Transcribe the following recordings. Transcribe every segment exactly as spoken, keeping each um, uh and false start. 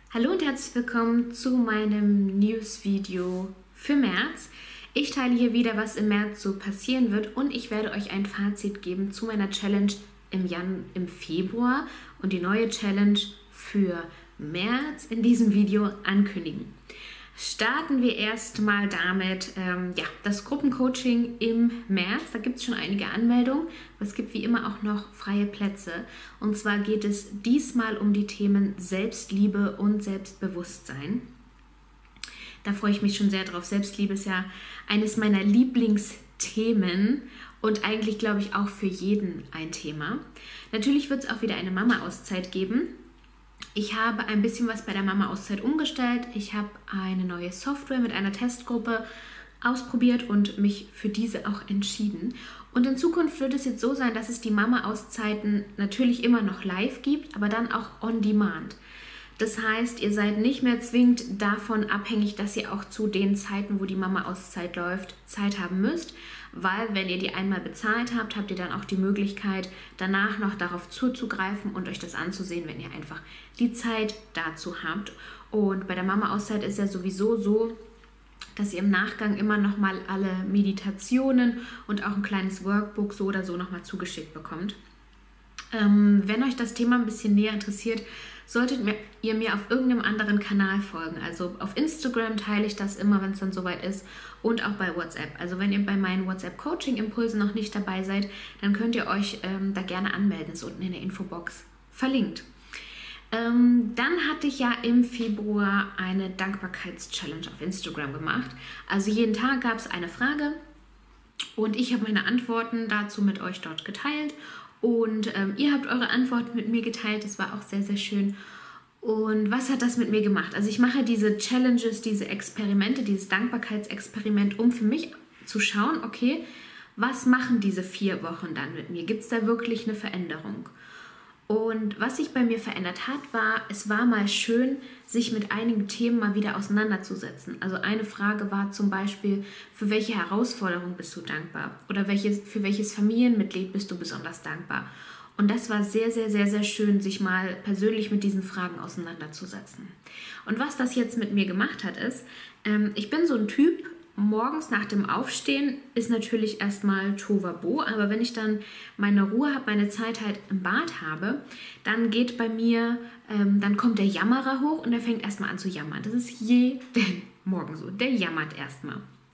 Hallo und herzlich willkommen zu meinem News-Video für März. Ich teile hier wieder, was im März so passieren wird und ich werde euch ein Fazit geben zu meiner Challenge im, Jan im Februar und die neue Challenge für März in diesem Video ankündigen. Starten wir erstmal damit, ähm, ja, das Gruppencoaching im März. Da gibt es schon einige Anmeldungen, aber es gibt wie immer auch noch freie Plätze. Und zwar geht es diesmal um die Themen Selbstliebe und Selbstbewusstsein. Da freue ich mich schon sehr drauf. Selbstliebe ist ja eines meiner Lieblingsthemen und eigentlich, glaube ich, auch für jeden ein Thema. Natürlich wird es auch wieder eine Mama-Auszeit geben. Ich habe ein bisschen was bei der Mama-Auszeit umgestellt. Ich habe eine neue Software mit einer Testgruppe ausprobiert und mich für diese auch entschieden. Und in Zukunft wird es jetzt so sein, dass es die Mama-Auszeiten natürlich immer noch live gibt, aber dann auch on demand. Das heißt, ihr seid nicht mehr zwingend davon abhängig, dass ihr auch zu den Zeiten, wo die Mama-Auszeit läuft, Zeit haben müsst, weil wenn ihr die einmal bezahlt habt, habt ihr dann auch die Möglichkeit, danach noch darauf zuzugreifen und euch das anzusehen, wenn ihr einfach die Zeit dazu habt. Und bei der Mama-Auszeit ist ja sowieso so, dass ihr im Nachgang immer nochmal alle Meditationen und auch ein kleines Workbook so oder so nochmal zugeschickt bekommt. Ähm, wenn euch das Thema ein bisschen näher interessiert, solltet ihr mir auf irgendeinem anderen Kanal folgen. Also auf Instagram teile ich das immer, wenn es dann soweit ist, und auch bei WhatsApp. Also wenn ihr bei meinen WhatsApp-Coaching-Impulsen noch nicht dabei seid, dann könnt ihr euch ähm, da gerne anmelden. Ist unten in der Infobox verlinkt. Ähm, dann hatte ich ja im Februar eine Dankbarkeits-Challenge auf Instagram gemacht. Also jeden Tag gab es eine Frage und ich habe meine Antworten dazu mit euch dort geteilt. Und ähm, ihr habt eure Antworten mit mir geteilt, das war auch sehr, sehr schön. Und was hat das mit mir gemacht? Also ich mache diese Challenges, diese Experimente, dieses Dankbarkeitsexperiment, um für mich zu schauen, okay, was machen diese vier Wochen dann mit mir? Gibt es da wirklich eine Veränderung? Und was sich bei mir verändert hat, war, es war mal schön, sich mit einigen Themen mal wieder auseinanderzusetzen. Also eine Frage war zum Beispiel, für welche Herausforderung bist du dankbar? Oder welches, für welches Familienmitglied bist du besonders dankbar? Und das war sehr, sehr, sehr, sehr schön, sich mal persönlich mit diesen Fragen auseinanderzusetzen. Und was das jetzt mit mir gemacht hat, ist, ähm, ich bin so ein Typ, morgens nach dem Aufstehen ist natürlich erstmal Tohuwabohu, aber wenn ich dann meine Ruhe habe, meine Zeit halt im Bad habe, dann geht bei mir, ähm, dann kommt der Jammerer hoch und der fängt erstmal an zu jammern. Das ist jeden Morgen so, der jammert erstmal.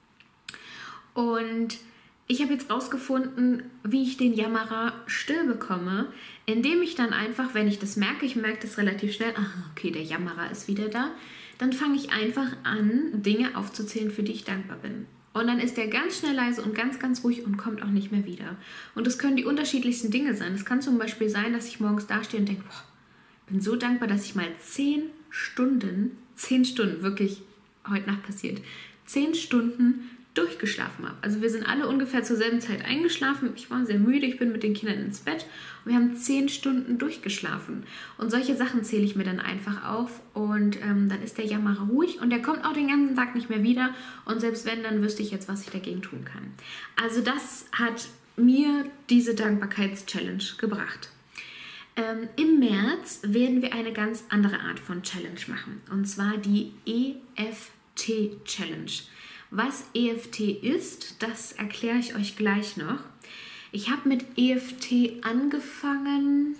Und ich habe jetzt rausgefunden, wie ich den Jammerer still bekomme, indem ich dann einfach, wenn ich das merke, ich merke das relativ schnell, ach, okay, der Jammerer ist wieder da, dann fange ich einfach an, Dinge aufzuzählen, für die ich dankbar bin. Und dann ist der ganz schnell leise und ganz, ganz ruhig und kommt auch nicht mehr wieder. Und das können die unterschiedlichsten Dinge sein. Es kann zum Beispiel sein, dass ich morgens dastehe und denke, boah, bin so dankbar, dass ich mal zehn Stunden, zehn Stunden, wirklich heute Nacht passiert, zehn Stunden durchgeschlafen habe. Also wir sind alle ungefähr zur selben Zeit eingeschlafen. Ich war sehr müde, ich bin mit den Kindern ins Bett und wir haben zehn Stunden durchgeschlafen. Und solche Sachen zähle ich mir dann einfach auf und ähm, dann ist der Jammerer ruhig und der kommt auch den ganzen Tag nicht mehr wieder und selbst wenn, dann wüsste ich jetzt, was ich dagegen tun kann. Also das hat mir diese Dankbarkeits-Challenge gebracht. Ähm, Im März werden wir eine ganz andere Art von Challenge machen und zwar die E F T-Challenge. Was E F T ist, das erkläre ich euch gleich noch. Ich habe mit E F T angefangen.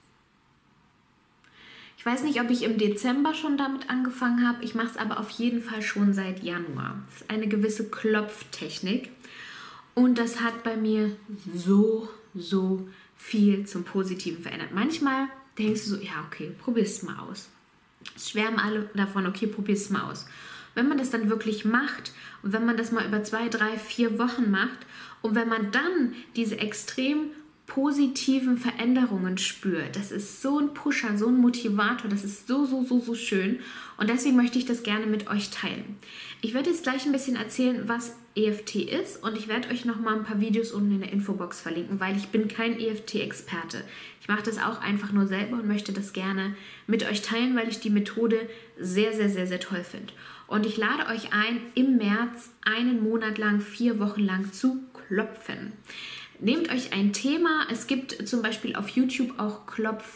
Ich weiß nicht, ob ich im Dezember schon damit angefangen habe. Ich mache es aber auf jeden Fall schon seit Januar. Das ist eine gewisse Klopftechnik. Und das hat bei mir so, so viel zum Positiven verändert. Manchmal denkst du so, ja, okay, probier's mal aus. Es schwärmen alle davon, okay, probier's mal aus. Wenn man das dann wirklich macht und wenn man das mal über zwei, drei, vier Wochen macht und wenn man dann diese extrem positiven Veränderungen spürt, das ist so ein Pusher, so ein Motivator, das ist so, so, so, so schön und deswegen möchte ich das gerne mit euch teilen. Ich werde jetzt gleich ein bisschen erzählen, was E F T ist und ich werde euch noch mal ein paar Videos unten in der Infobox verlinken, weil ich bin kein E F T-Experte. Ich mache das auch einfach nur selber und möchte das gerne mit euch teilen, weil ich die Methode sehr, sehr, sehr, sehr toll finde. Und ich lade euch ein, im März einen Monat lang, vier Wochen lang zu klopfen. Nehmt euch ein Thema. Es gibt zum Beispiel auf YouTube auch Klopf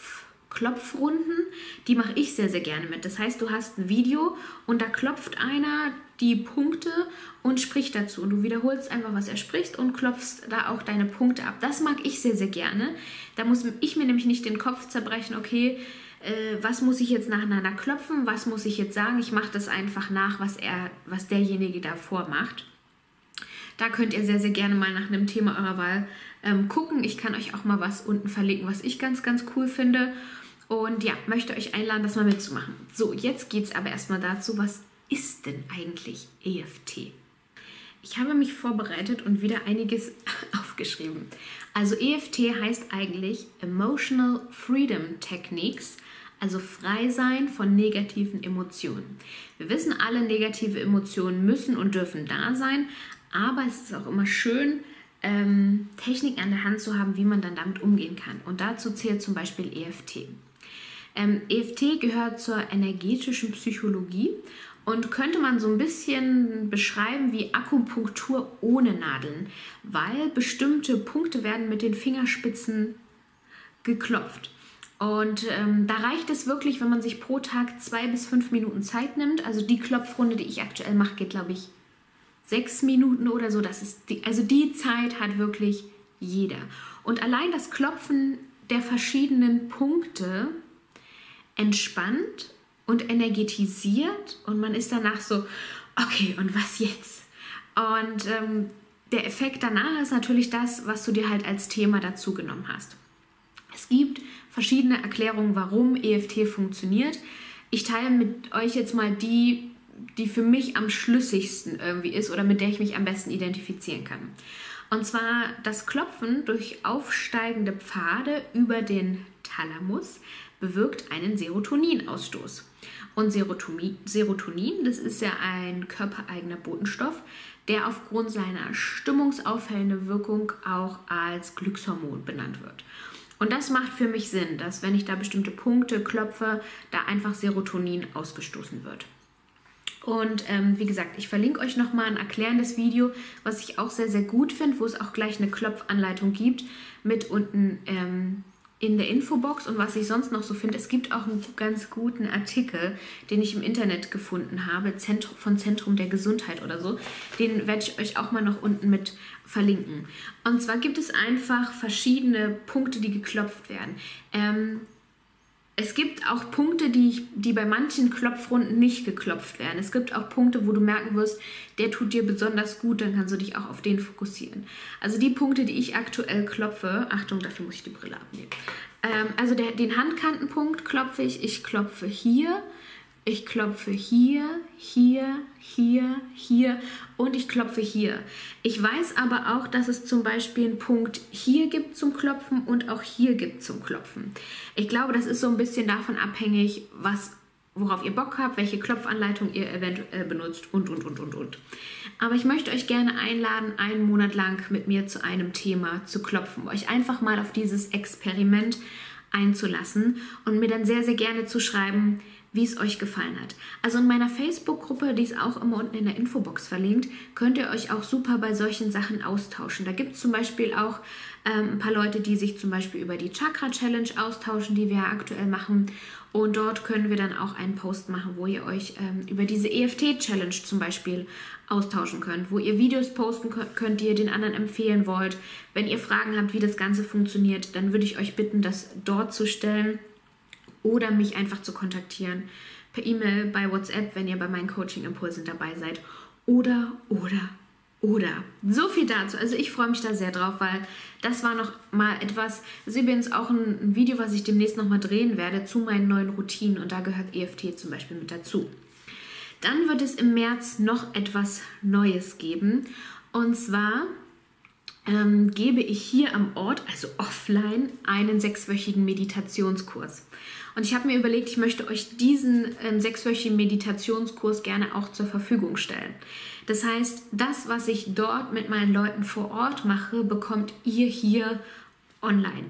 Klopfrunden, die mache ich sehr, sehr gerne mit. Das heißt, du hast ein Video und da klopft einer die Punkte und spricht dazu. Und du wiederholst einfach, was er spricht und klopfst da auch deine Punkte ab. Das mag ich sehr, sehr gerne. Da muss ich mir nämlich nicht den Kopf zerbrechen, okay, äh, was muss ich jetzt nacheinander klopfen, was muss ich jetzt sagen. Ich mache das einfach nach, was, er, was derjenige davor macht. Da könnt ihr sehr, sehr gerne mal nach einem Thema eurer Wahl ähm, gucken. Ich kann euch auch mal was unten verlinken, was ich ganz, ganz cool finde. Und ja, möchte euch einladen, das mal mitzumachen. So, jetzt geht es aber erstmal dazu, was ist denn eigentlich E F T? Ich habe mich vorbereitet und wieder einiges aufgeschrieben. Also E F T heißt eigentlich Emotional Freedom Techniques, also Freisein von negativen Emotionen. Wir wissen alle, negative Emotionen müssen und dürfen da sein, aber es ist auch immer schön, ähm, Technik an der Hand zu haben, wie man dann damit umgehen kann. Und dazu zählt zum Beispiel E F T. Ähm, E F T gehört zur energetischen Psychologie und könnte man so ein bisschen beschreiben wie Akupunktur ohne Nadeln, weil bestimmte Punkte werden mit den Fingerspitzen geklopft. Und ähm, da reicht es wirklich, wenn man sich pro Tag zwei bis fünf Minuten Zeit nimmt. Also die Klopfrunde, die ich aktuell mache, geht, glaube ich, sechs Minuten oder so. Das ist die, also die Zeit hat wirklich jeder. Und allein das Klopfen der verschiedenen Punkte entspannt und energetisiert und man ist danach so, okay, und was jetzt? Und ähm, der Effekt danach ist natürlich das, was du dir halt als Thema dazu genommen hast. Es gibt verschiedene Erklärungen, warum E F T funktioniert. Ich teile mit euch jetzt mal die, die für mich am schlüssigsten irgendwie ist oder mit der ich mich am besten identifizieren kann. Und zwar das Klopfen durch aufsteigende Pfade über den Thalamus bewirkt einen Serotoninausstoß. Und Serotonin, Serotonin, das ist ja ein körpereigener Botenstoff, der aufgrund seiner stimmungsaufhellenden Wirkung auch als Glückshormon benannt wird. Und das macht für mich Sinn, dass wenn ich da bestimmte Punkte klopfe, da einfach Serotonin ausgestoßen wird. Und ähm, wie gesagt, ich verlinke euch nochmal ein erklärendes Video, was ich auch sehr, sehr gut finde, wo es auch gleich eine Klopfanleitung gibt, mit unten ähm, in der Infobox. Und was ich sonst noch so finde, es gibt auch einen ganz guten Artikel, den ich im Internet gefunden habe, Zentrum, von Zentrum der Gesundheit oder so. Den werde ich euch auch mal noch unten mit verlinken. Und zwar gibt es einfach verschiedene Punkte, die geklopft werden. Ähm, Es gibt auch Punkte, die, die bei manchen Klopfrunden nicht geklopft werden. Es gibt auch Punkte, wo du merken wirst, der tut dir besonders gut, dann kannst du dich auch auf den fokussieren. Also die Punkte, die ich aktuell klopfe, Achtung, dafür muss ich die Brille abnehmen. Ähm, also der, den Handkantenpunkt klopfe ich, ich klopfe hier, ich klopfe hier, hier, hier, hier und ich klopfe hier. Ich weiß aber auch, dass es zum Beispiel einen Punkt hier gibt zum Klopfen und auch hier gibt zum Klopfen. Ich glaube, das ist so ein bisschen davon abhängig, was, worauf ihr Bock habt, welche Klopfanleitung ihr eventuell benutzt und, und, und, und, und. Aber ich möchte euch gerne einladen, einen Monat lang mit mir zu einem Thema zu klopfen, euch einfach mal auf dieses Experiment einzulassen und mir dann sehr, sehr gerne zu schreiben, wie es euch gefallen hat. Also in meiner Facebook-Gruppe, die ist auch immer unten in der Infobox verlinkt, könnt ihr euch auch super bei solchen Sachen austauschen. Da gibt es zum Beispiel auch ähm, ein paar Leute, die sich zum Beispiel über die Chakra-Challenge austauschen, die wir aktuell machen. Und dort können wir dann auch einen Post machen, wo ihr euch ähm, über diese E F T-Challenge zum Beispiel austauschen könnt, wo ihr Videos posten könnt, die ihr den anderen empfehlen wollt. Wenn ihr Fragen habt, wie das Ganze funktioniert, dann würde ich euch bitten, das dort zu stellen. Oder mich einfach zu kontaktieren per E-Mail, bei WhatsApp, wenn ihr bei meinen Coaching-Impulsen dabei seid. Oder, oder, oder. So viel dazu. Also ich freue mich da sehr drauf, weil das war noch mal etwas, das ist übrigens auch ein Video, was ich demnächst noch mal drehen werde zu meinen neuen Routinen und da gehört E F T zum Beispiel mit dazu. Dann wird es im März noch etwas Neues geben und zwar ähm, gebe ich hier am Ort, also offline, einen sechswöchigen Meditationskurs. Und ich habe mir überlegt, ich möchte euch diesen ähm, sechswöchigen Meditationskurs gerne auch zur Verfügung stellen. Das heißt, das, was ich dort mit meinen Leuten vor Ort mache, bekommt ihr hier online.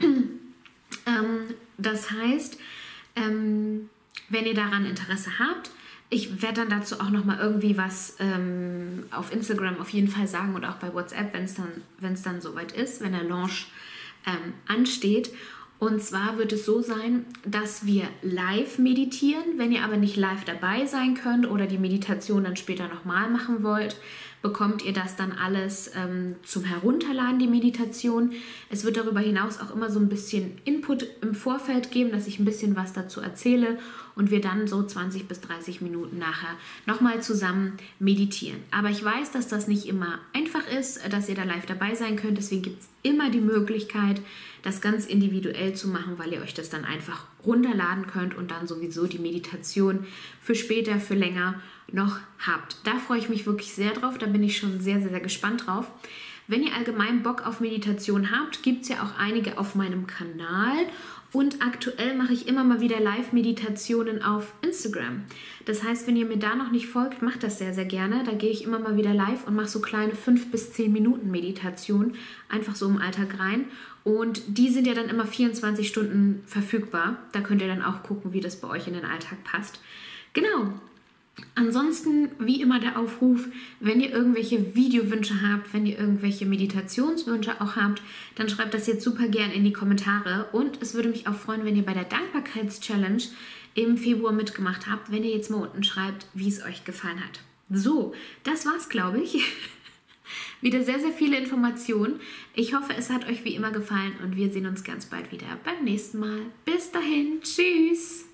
ähm, das heißt, ähm, wenn ihr daran Interesse habt, ich werde dann dazu auch nochmal irgendwie was ähm, auf Instagram auf jeden Fall sagen und auch bei WhatsApp, wenn es dann, wenn es dann soweit ist, wenn der Launch ähm, ansteht. Und zwar wird es so sein, dass wir live meditieren. Wenn ihr aber nicht live dabei sein könnt oder die Meditation dann später nochmal machen wollt, bekommt ihr das dann alles ähm, zum Herunterladen, die Meditation. Es wird darüber hinaus auch immer so ein bisschen Input im Vorfeld geben, dass ich ein bisschen was dazu erzähle und wir dann so zwanzig bis dreißig Minuten nachher nochmal zusammen meditieren. Aber ich weiß, dass das nicht immer einfach ist, dass ihr da live dabei sein könnt. Deswegen gibt es immer die Möglichkeit, das ganz individuell zu machen, weil ihr euch das dann einfach runterladen könnt und dann sowieso die Meditation für später, für länger noch habt. Da freue ich mich wirklich sehr drauf, da bin ich schon sehr, sehr, sehr gespannt drauf. Wenn ihr allgemein Bock auf Meditation habt, gibt es ja auch einige auf meinem Kanal und aktuell mache ich immer mal wieder Live-Meditationen auf Instagram. Das heißt, wenn ihr mir da noch nicht folgt, macht das sehr, sehr gerne. Da gehe ich immer mal wieder live und mache so kleine fünf bis zehn Minuten Meditation, einfach so im Alltag rein. Und die sind ja dann immer vierundzwanzig Stunden verfügbar. Da könnt ihr dann auch gucken, wie das bei euch in den Alltag passt. Genau. Ansonsten, wie immer der Aufruf, wenn ihr irgendwelche Videowünsche habt, wenn ihr irgendwelche Meditationswünsche auch habt, dann schreibt das jetzt super gern in die Kommentare. Und es würde mich auch freuen, wenn ihr bei der Dankbarkeits-Challenge im Februar mitgemacht habt, wenn ihr jetzt mal unten schreibt, wie es euch gefallen hat. So, das war's, glaube ich. Wieder sehr, sehr viele Informationen. Ich hoffe, es hat euch wie immer gefallen und wir sehen uns ganz bald wieder beim nächsten Mal. Bis dahin, tschüss!